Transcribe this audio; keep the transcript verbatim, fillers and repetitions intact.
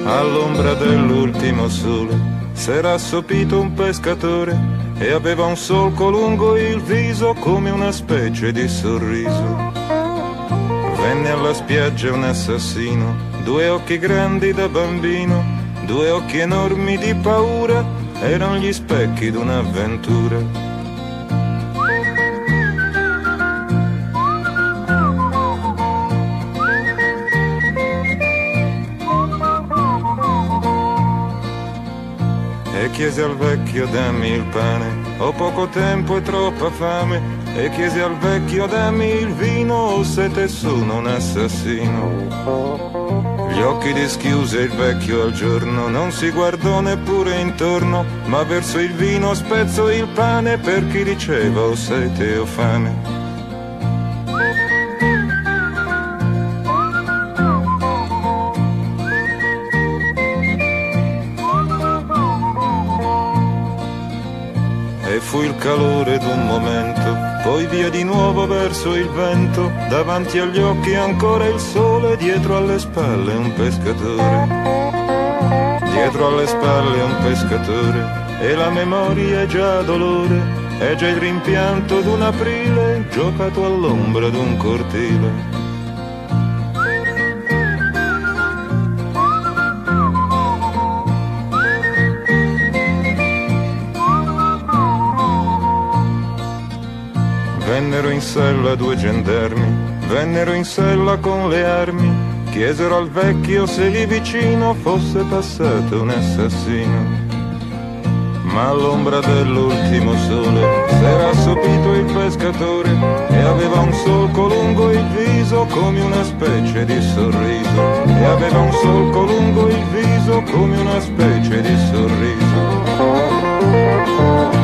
all'ombra dell'ultimo sole, s'era assopito un pescatore e aveva un solco lungo il viso come una specie di sorriso. Venne alla spiaggia un assassino, due occhi grandi da bambino, due occhi enormi di paura, erano gli specchi d'un'avventura. E chiese al vecchio dammi il pane, ho poco tempo e troppa fame. E chiese al vecchio dammi il vino, ho sete sono un assassino. Gli occhi dischiuse il vecchio al giorno, non si guardò neppure intorno, ma verso il vino spezzò il pane per chi diceva ho sete o fame. E fu il calore d'un momento, poi via di nuovo verso il vento, davanti agli occhi ancora il sole, dietro alle spalle un pescatore. Dietro alle spalle un pescatore, e la memoria è già dolore, è già il rimpianto d'un aprile, giocato all'ombra d'un cortile. Vennero in sella due gendarmi, vennero in sella con le armi, chiesero al vecchio se lì vicino fosse passato un assassino. Ma all'ombra dell'ultimo sole s'era assopito il pescatore e aveva un solco lungo il viso come una specie di sorriso. E aveva un solco lungo il viso come una specie di sorriso.